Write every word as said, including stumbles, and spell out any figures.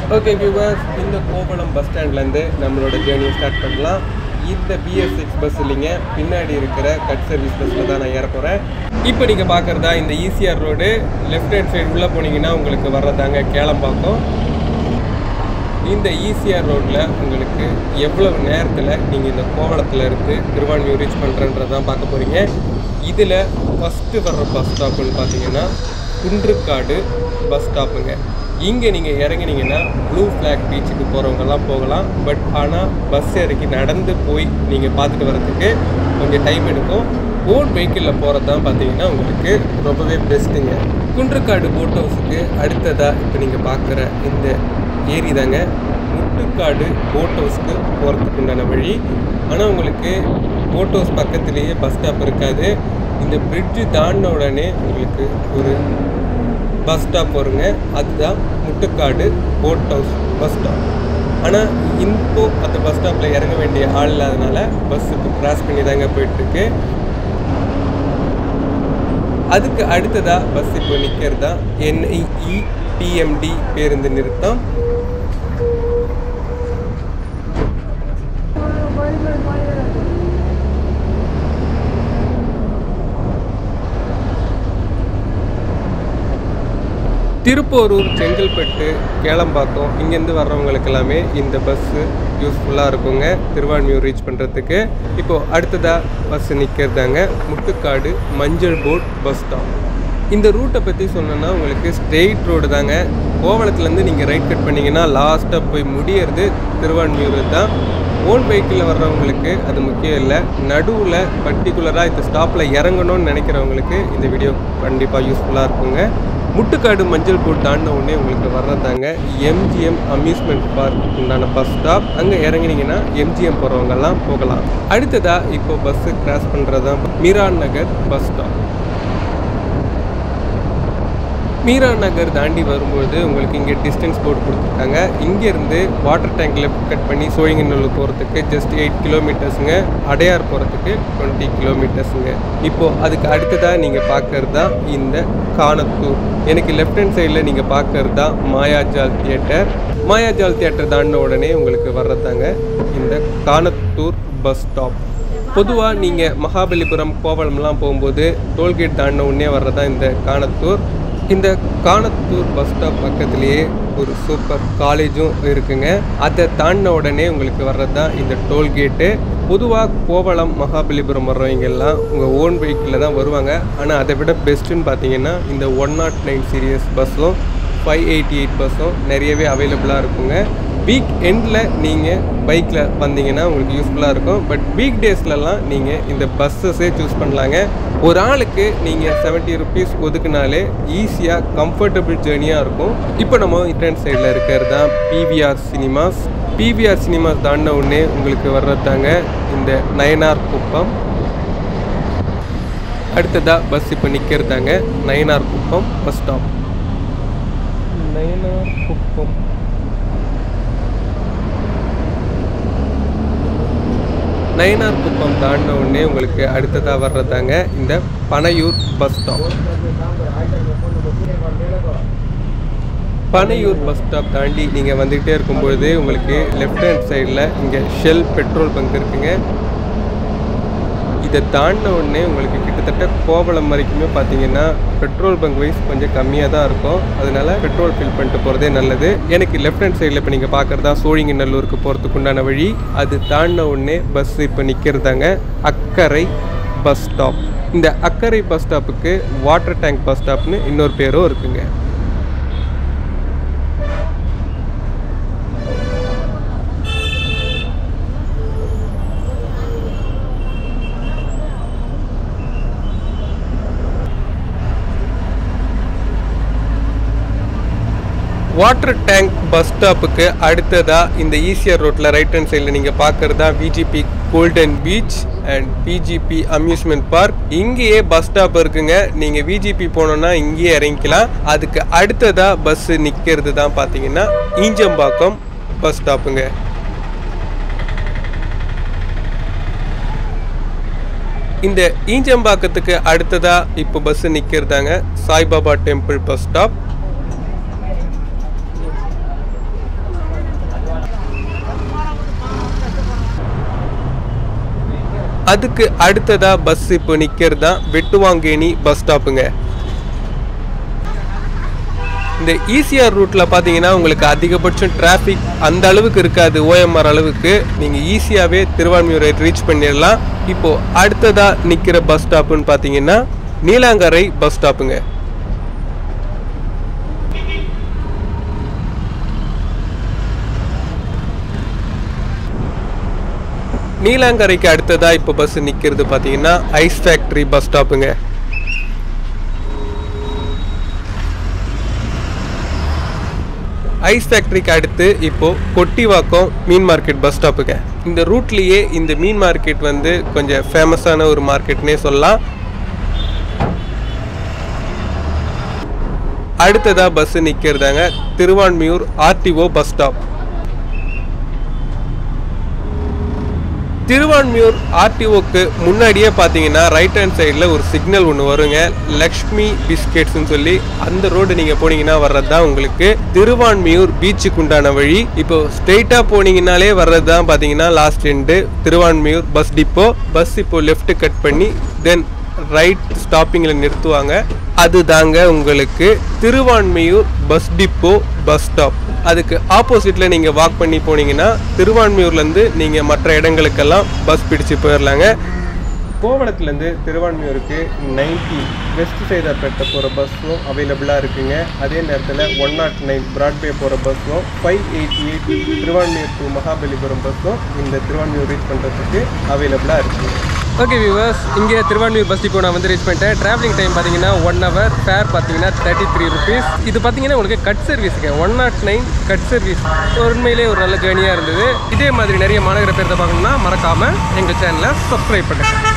Okay viewers, இந்த Kovalam bus ஸ்டாண்ட்லேருந்து நம்மளோட ஜேர்னியை ஸ்டார்ட் பண்ணலாம். இந்த பிஎஸ் சிக்ஸ் பஸ் இல்லைங்க, பின்னாடி இருக்கிற கட் சர்வீஸ் பஸ்ஸில் தான் நான் ஏற போகிறேன். இப்போ நீங்கள் பார்க்குறதா இந்த ECR road. Left hand side உள்ளே போனீங்கன்னா உங்களுக்கு வர்றதாங்க கேளம்பாக்கம். இந்த ஈசிஆர் ரோட்டில் உங்களுக்கு எவ்வளவு நேரத்தில் நீங்கள் இந்த கோவளத்தில் இருந்து திருவான்மியூர் ரீச் பண்ணுறன்றதான் பார்க்க போகிறீங்க. இதில் ஃபஸ்ட்டு வர்ற பஸ் ஸ்டாப்புன்னு பார்த்தீங்கன்னா குன்றுக்காடு பஸ் ஸ்டாப்புங்க. இங்கே நீங்கள் இறங்கினீங்கன்னா ப்ளூ ஃப்ளாக் பீச்சுக்கு போகிறவங்கெல்லாம் போகலாம். பட் ஆனால் பஸ் இறக்கி நடந்து போய் நீங்கள் பார்த்துட்டு வர்றதுக்கு கொஞ்சம் டைம் எடுக்கும். ஓன் வெஹிக்கிளில் போகிறது தான் பார்த்தீங்கன்னா உங்களுக்கு ரொம்பவே பெஸ்ட்டுங்க. குன்றுக்காடு போட் ஹவுஸுக்கு அடுத்ததாக இப்போ நீங்கள் பார்க்குற இந்த ஏரி தாங்க முட்டுக்காடு போட் ஹவுஸ்க்கு போகிறதுக்கு உண்டான வழி. ஆனால் உங்களுக்கு போட் ஹவுஸ் பக்கத்துலேயே பஸ் ஸ்டாப் இருக்காது. இந்த பிரிட்ஜு தாண்டின உடனே உங்களுக்கு ஒரு பஸ் ஸ்டாப் வருங்க. அதுதான் Muttukadu boat house bus stop. ஆனால் இப்போ அந்த பஸ் ஸ்டாப்பில் இறங்க வேண்டிய ஆள் இல்லாதனால பஸ் இப்போ கிராஸ் பண்ணி தாங்க போயிட்டுருக்கு. அதுக்கு அடுத்ததாக பஸ் இப்போ நிற்கிறது தான் என்ஐஇ டிஎம்டி பேருந்து நிறுத்தம். திருப்போரூர், செங்கல்பட்டு, கேளம்பாக்கம் இங்கேருந்து வர்றவங்களுக்கு எல்லாமே இந்த பஸ்ஸு யூஸ்ஃபுல்லாக இருக்குங்க திருவான்மியூர் ரீச் பண்ணுறதுக்கு. இப்போது அடுத்ததாக பஸ்ஸு நிற்கிறதாங்க முட்டுக்காடு மஞ்சள் போட் பஸ் ஸ்டாப். இந்த ரூட்டை பற்றி சொன்னோன்னா உங்களுக்கு ஸ்ட்ரெயிட் ரோடு தாங்க. கோவளத்துலேருந்து நீங்கள் ரைட் கட் பண்ணிங்கன்னா லாஸ்ட்டாக போய் முடியறது திருவான்மியூர் தான். ஓன் வெஹிக்கிளில் வர்றவங்களுக்கு அது முக்கியம் இல்லை. நடுவில் பர்டிகுலராக இந்த ஸ்டாப்பில் இறங்கணும்னு நினைக்கிறவங்களுக்கு இந்த வீடியோ கண்டிப்பாக யூஸ்ஃபுல்லாக இருக்குங்க. முட்டுக்காடு மஞ்சள் போட் தாண்டின உடனே உங்களுக்கு வர்றதாங்க எம்ஜிஎம் அம்யூஸ்மெண்ட் பார்க் உண்டான பஸ் ஸ்டாப். அங்கே இறங்கினீங்கன்னா எம்ஜிஎம் போகிறவங்கெல்லாம் போகலாம். அடுத்ததாக இப்போ பஸ்ஸு கிராஸ் பண்ணுறது தான் மீரான் நகர் பஸ் ஸ்டாப். மீரான் நகர் தாண்டி வரும்போது உங்களுக்கு இங்கே டிஸ்டன்ஸ் போர்டு கொடுத்துருக்காங்க. இங்கேருந்து வாட்டர் டேங்க் லெஃப்ட் கட் பண்ணி சோழிங்கநல்லூர் போகிறதுக்கு ஜஸ்ட் எயிட் கிலோமீட்டர்ஸுங்க. அடையார் போகிறதுக்கு டுவெண்ட்டி கிலோமீட்டர்ஸுங்க. இப்போது அதுக்கு அடுத்ததாக நீங்கள் பார்க்கறது தான் இந்த காணத்தூர். எனக்கு லெஃப்ட் ஹேண்ட் சைடில் நீங்கள் பார்க்கறது தான் மாயாஜால் தியேட்டர். மாயாஜால் தியேட்டர் தாண்டின உடனே உங்களுக்கு வர்றதாங்க இந்த காணத்தூர் பஸ் ஸ்டாப். பொதுவாக நீங்கள் மகாபலிபுரம், கோவளம்லாம் போகும்போது டோல்கேட் தாண்டின உடனே வர்றதான் இந்த காணத்தூர். இந்த காணத்தூர் பஸ் ஸ்டாப் பக்கத்துலேயே ஒரு சூப்பர் காலேஜும் இருக்குங்க. அதை தாண்டின உடனே உங்களுக்கு வர்றது தான் இந்த டோல்கேட்டு. பொதுவாக கோவளம், மகாபலிபுரம் வர்றவங்க எல்லாம் உங்கள் ஓன் வெஹிக்கிளில் தான் வருவாங்க. ஆனால் அதை விட பெஸ்ட்டுன்னு பார்த்தீங்கன்னா இந்த ஒன் நாட் நைன் சீரியஸ் பஸ்ஸும் ஃபைவ் எயிட்டி எயிட் பஸ்ஸும் நிறையவே அவைலபிளாக இருக்குங்க. வீக் எண்டில் நீங்கள் பைக்கில் வந்தீங்கன்னா உங்களுக்கு யூஸ்ஃபுல்லாக இருக்கும். பட் வீக் டேஸ்லலாம் நீங்கள் இந்த பஸ்ஸஸே சூஸ் பண்ணலாங்க. ஒரு ஆளுக்கு நீங்கள் செவன்ட்டி ருபீஸ் ஒதுக்குனாலே ஈஸியாக கம்ஃபர்டபுள் ஜேர்னியாக இருக்கும். இப்போ நம்ம இன்டர்நெட் சைடில் இருக்கிறது தான் பிவிஆர் சினிமாஸ். பிவிஆர் சினிமாஸ் தாண்டின உடனே உங்களுக்கு வர்றதாங்க இந்த நயனார் குப்பம். அடுத்ததாக பஸ் இப்போ நிற்கிறதாங்க நயனார் குப்பம் பஸ் ஸ்டாப். நயனார் குப்பம் நயனார் குப்பம் தாண்டின உடனே உங்களுக்கு அடுத்ததாக வர்றதாங்க இந்த Panaiyur bus stop. Panaiyur bus stop தாண்டி நீங்கள் வந்துக்கிட்டே இருக்கும்பொழுது உங்களுக்கு லெஃப்ட் ஹேண்ட் சைடில் இங்கே ஷெல் பெட்ரோல் பங்க் இருக்குங்க. இதை தாண்டின உடனே உங்களுக்கு கிட்டத்தட்ட கோவளம் வரைக்குமே பார்த்தீங்கன்னா பெட்ரோல் பங்க் வைஸ் கொஞ்சம் கம்மியாக தான் இருக்கும். அதனால பெட்ரோல் ஃபில் பண்ணிட்டு போகிறதே நல்லது. எனக்கு லெஃப்ட் ஹேண்ட் சைடில் இப்போ நீங்கள் பார்க்குறதா சோழிங்கநல்லூருக்கு போகிறதுக்கு உண்டான வழி. அது தாண்டின உடனே பஸ் இப்போ நிற்கிறதாங்க அக்கரை பஸ் ஸ்டாப். இந்த அக்கரை பஸ் ஸ்டாப்புக்கு வாட்டர் டேங்க் பஸ் ஸ்டாப்னு இன்னொரு பேரும் இருக்குங்க. வாட்டர் டேங்க் பஸ் ஸ்டாப்புக்கு அடுத்ததாக இந்த ஈசிஆர் ரோட்டில் ரைட் ஹேண்ட் சைடில் நீங்கள் பார்க்குறதா VGP golden beach and VGP amusement park. இங்கேயே பஸ் ஸ்டாப் இருக்குங்க. நீங்கள் விஜிபி போனோன்னா இங்கேயே இறங்கிக்கலாம். அதுக்கு அடுத்ததாக பஸ்ஸு நிற்கிறது தான் பார்த்தீங்கன்னா ஈஞ்சம்பாக்கம் பஸ் ஸ்டாப்புங்க. இந்த ஈஞ்சம்பாக்கத்துக்கு அடுத்ததாக இப்போ பஸ்ஸு நிற்கிறதாங்க சாய்பாபா டெம்பிள் பஸ் ஸ்டாப். அதுக்கு அடுத்ததா பஸ் இப்போ நிற்கிறது தான் வெட்டுவாங்கேணி பஸ் ஸ்டாப்புங்க. இந்த ஈசிஆர் ரூட்டில் பார்த்தீங்கன்னா உங்களுக்கு அதிகபட்சம் டிராஃபிக் அந்த அளவுக்கு இருக்காது, ஓஎம்ஆர் அளவுக்கு. நீங்கள் ஈஸியாகவே திருவான்மியூரை ரீச் பண்ணிடலாம். இப்போது அடுத்ததாக நிற்கிற பஸ் ஸ்டாப்புன்னு பார்த்தீங்கன்னா நீலாங்கரை பஸ் ஸ்டாப்புங்க. நீலாங்கரைக்கு அடுத்ததாக இப்போ பஸ் நிற்கிறது பார்த்தீங்கன்னா ஐஸ் ஃபேக்ட்ரி பஸ் ஸ்டாப்புங்க. ஐஸ் ஃபேக்ட்ரிக்கு அடுத்து இப்போது கொட்டிவாக்கம் மீன் மார்க்கெட் பஸ் ஸ்டாப்புங்க. இந்த ரூட்லேயே இந்த மீன் மார்க்கெட் வந்து கொஞ்சம் ஃபேமஸான ஒரு மார்க்கெட்னே சொல்லலாம். அடுத்ததாக பஸ் நிற்கிறதாங்க Thiruvanmiyur RTO bus stop. Thiruvanmiyur ஆர்டிஓக்கு முன்னாடியே பார்த்தீங்கன்னா ரைட் ஹேண்ட் சைடில் ஒரு சிக்னல் ஒன்று வருங்க, லக்ஷ்மி பிஸ்கெட்ஸ்ன்னு சொல்லி. அந்த ரோடு நீங்கள் போனீங்கன்னா வர்றது தான் உங்களுக்கு திருவான்மியூர் பீச்சுக்கு உண்டான வழி. இப்போ ஸ்ட்ரெயிட்டாக போனீங்கன்னாலே வர்றது தான் பார்த்தீங்கன்னா last end Thiruvanmiyur bus depot. Bus இப்போ லெஃப்ட் கட் பண்ணி தென் ரைட் ஸ்டாப்பிங்கில் நிறுத்துவாங்க. அது தாங்க உங்களுக்கு Thiruvanmiyur bus depot bus stop. அதுக்கு ஆப்போசிட்டில் நீங்கள் வாக் பண்ணி போனீங்கன்னா திருவான்மியூர்லேருந்து நீங்கள் மற்ற இடங்களுக்கெல்லாம் பஸ் பிடிச்சி போயிடலாங்க. கோவளத்துலேருந்து திருவான்மியூருக்கு நைன்டி வெஸ்ட் சைதாப்பேட்டை போகிற பஸ்ஸும் அவைலபிளாக இருக்குங்க. அதே நேரத்தில் ஒன் நாட் நைன் பிராட்வே போகிற பஸ்ஸும் five eighty eight Thiruvanmiyur to Mahabalipuram பஸ்ஸும் இந்த திருவான்மியூர் ரீச் பண்ணுறதுக்கு அவைலபிளாக இருக்குது. ஓகே வியூவர்ஸ், இங்கே திருவான்மியூர் பஸ் டிப்போ நான் வந்து ரீச் பண்ணிட்டேன். ட்ராவலிங் டைம் பார்த்தீங்கன்னா ஒன் ஹவர், ஃபேர் பார்த்தீங்கன்னா தேர்ட்டி த்ரீ ருபீஸ். இது பார்த்தீங்கன்னா உங்களுக்கு கட் சர்வீஸுங்க, one naught nine cut service. உண்மையிலே ஒரு நல்ல ஜேர்னியாக இருந்தது. இதே மாதிரி நிறைய மாநகர பேரத்தை பார்க்கணுன்னா மறக்காமல் எங்கள் சேனலை சப்ஸ்கிரைப் பண்ணுங்கள்.